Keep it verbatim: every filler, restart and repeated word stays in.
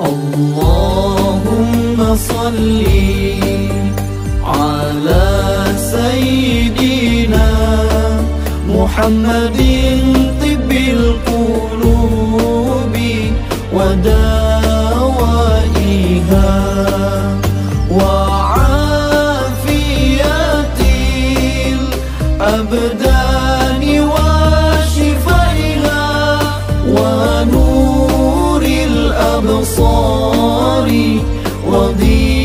اللهم صل على سيدنا محمد طب القلوب ودوائها وعافية الأبدان وشفائها ونور الأبصار وضياء